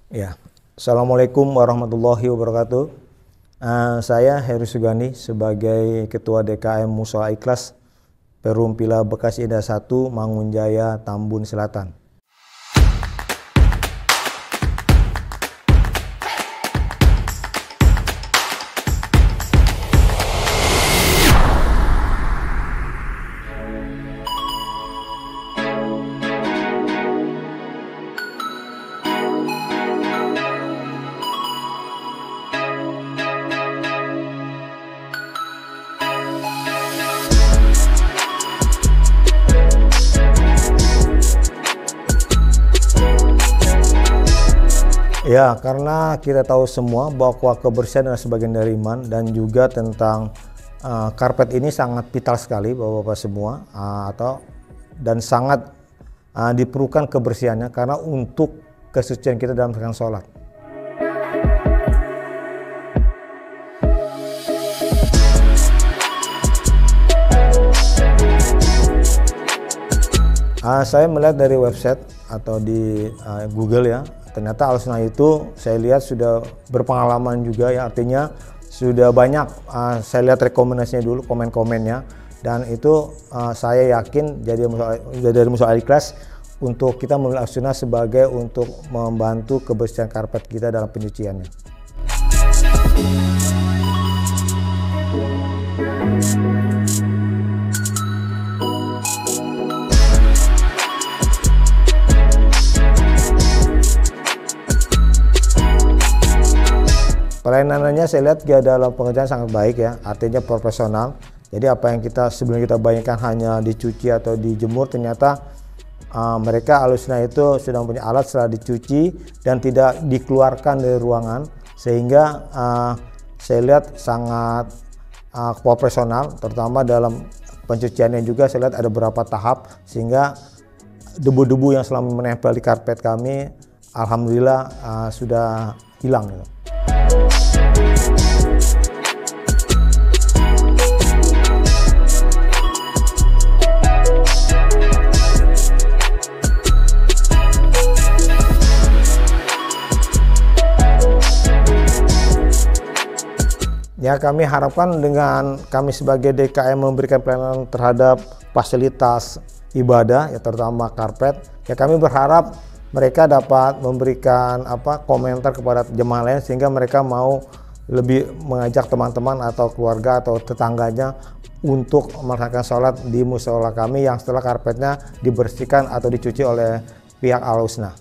Ya, Assalamualaikum warahmatullahi wabarakatuh. Saya Heru Sugandi sebagai Ketua DKM Mushola Ikhlas Perum Pila Bekasi Indah 1 Mangunjaya Tambun Selatan. Ya, karena kita tahu semua bahwa kebersihan adalah sebagian dari iman, dan juga tentang karpet ini sangat vital sekali Bapak-Bapak semua, dan sangat diperlukan kebersihannya karena untuk kesucian kita dalam melaksanakan sholat. Saya melihat dari website atau di Google ya, ternyata Al-Sunnah itu saya lihat sudah berpengalaman juga ya, artinya sudah banyak saya lihat rekomendasinya dulu, komen-komennya, dan itu saya yakin dari Mushola Ikhlas untuk kita memilih Al-Sunnah sebagai untuk membantu kebersihan karpet kita dalam penyuciannya. Pelayanannya saya lihat dia dalam pengerjaan sangat baik ya, artinya profesional. Jadi apa yang sebelum kita bayangkan hanya dicuci atau dijemur, ternyata mereka Al-Sunnah itu sudah punya alat setelah dicuci dan tidak dikeluarkan dari ruangan, sehingga saya lihat sangat profesional, terutama dalam pencuciannya juga saya lihat ada beberapa tahap, sehingga debu-debu yang selama menempel di karpet kami alhamdulillah sudah hilang gitu. Ya, kami harapkan dengan kami sebagai DKM memberikan pelayanan terhadap fasilitas ibadah ya, terutama karpet, ya kami berharap mereka dapat memberikan komentar kepada jemaah lain, sehingga mereka mau lebih mengajak teman-teman atau keluarga atau tetangganya untuk melaksanakan sholat di musola kami yang setelah karpetnya dibersihkan atau dicuci oleh pihak Al-Sunnah.